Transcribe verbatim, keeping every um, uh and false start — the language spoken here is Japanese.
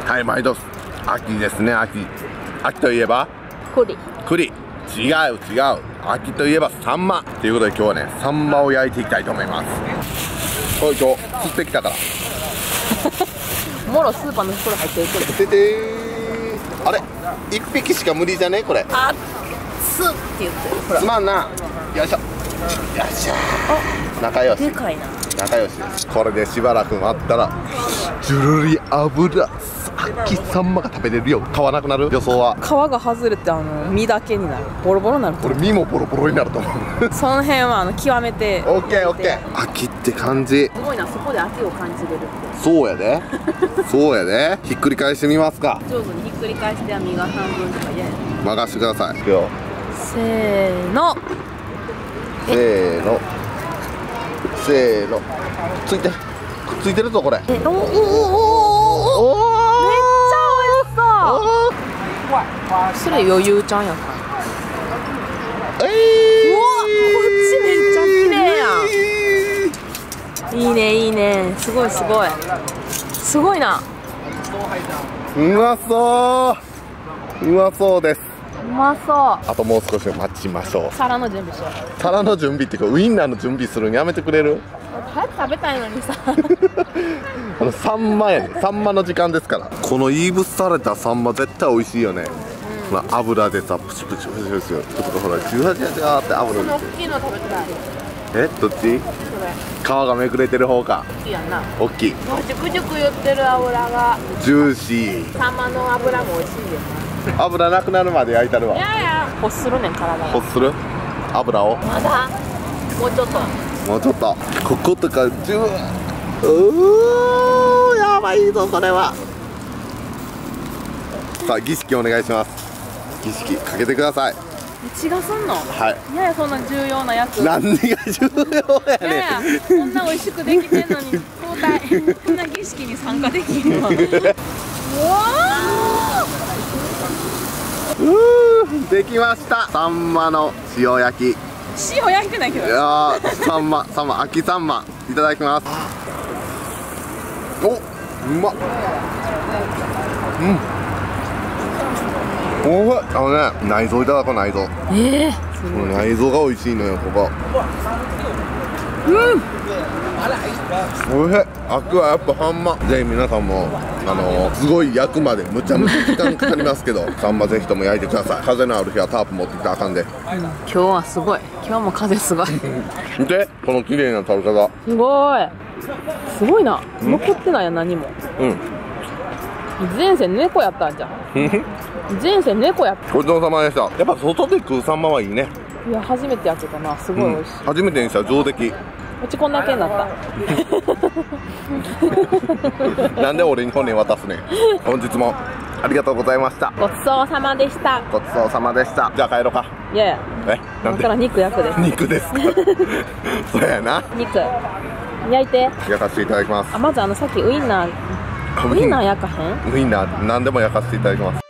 はい、毎年秋ですね。秋秋といえば栗。 栗。違う違う、秋といえばサンマということで、今日はねサンマを焼いていきたいと思います。これ今日釣ってきたからもろスーパーの袋入ってるけど。 ててー、あれ一匹しか無理じゃねこれ。 あっつって言ってる。ほらすまんな。よいしょよっしゃー。仲良し。 でかいな。 仲良しです。これでしばらく待ったらジュルリ油秋サンマが食べれるよ。買わなくなる予想は。 皮が外れてあの身だけになる。ボロボロになる。 これ身もボロボロになると思うその辺はあの極めて。 オッケーオッケー。秋って感じ。 すごいな、そこで秋を感じれるって。 そうやでそうやで。ひっくり返してみますか。 上手にひっくり返しては身が半分とか嫌や。 任してください。いくよ。 せーの。 せーのせーの。ついてくっついてるぞこれ。 え、おおおおおお。めっちゃ美味しそう。それ余裕ちゃんやんか。 えー、 うわ、こっちめっちゃ綺麗やん。いいねいいね、すごいすごいすごいな。 うまそう、うまそうです。 うまそう。 あともう少し待ちましょう。 皿の準備しよう。 皿の準備っていうかウインナーの準備するのやめてくれる？ 早く食べたいのにさあのサンマやね。サンマの時間ですから。このいいぶされたサンマ絶対美味しいよね。うん、ほら油でさプチプチプチプチちょっとほらジュワジュワジュワって油で。 大きいの食べたい。 え、どっち？皮がめくれてる方か。 大きいやんな。 大きい。 もうジュクジュク言ってる油がジューシー。 サンマの油も美味しいよな。 油なくなるまで焼いたるわ。 いやいや、欲するねん体が。 欲する？油をまだもうちょっと。 もうちょっと。こことかジュー、うー、やばいぞそれは。さあ儀式お願いします。儀式かけてください。 血がすんの？ はい。 いやいや、そんな重要なやつ。 何が重要やねん。 いやいや、こんな美味しくできてんのに交代こんな儀式に参加できんわ。うわー、うー、できました。サンマの塩焼き。 塩焼いてないけど。 いやー、サンマ、サンマ、秋サンマ、いただきます。お、うまっ。うん。おいしい。あのね、内臓いただこう、内臓。 ええー、 この内臓が美味しいのよ、ここ。 うん。 おいしい。秋はやっぱサンマ。ぜひ皆さんも、あのー、すごい焼くまでむちゃむちゃ時間かかりますけど、サンマぜひとも焼いてください。風のある日はタープ持ってきたらあかんで。うん、 今日はすごい。今日も風すごい。 見て、この綺麗な食べ方。 すごい。すごいな。残ってないや、何も。 うん。 前世猫やったんじゃん。前世猫やった。 ごちそうさまでした。やっぱ外で食うサンマはいいね。 いや、初めてやってたな。すごい美味しい。 うん、初めてにしたら上出来。 うちこんだけになった。 なんで俺に本人渡すねん。本日もありがとうございました。 ごちそうさまでした。 ごちそうさまでした。じゃあ帰ろうか。 いやいや。 え、なんで？ だから肉焼くです。 肉ですか。そうやな。 肉焼いて。 焼かせていただきます。 あ、まずあのさっきウインナーウインナー焼かへん？ ウインナー何でも焼かせていただきます。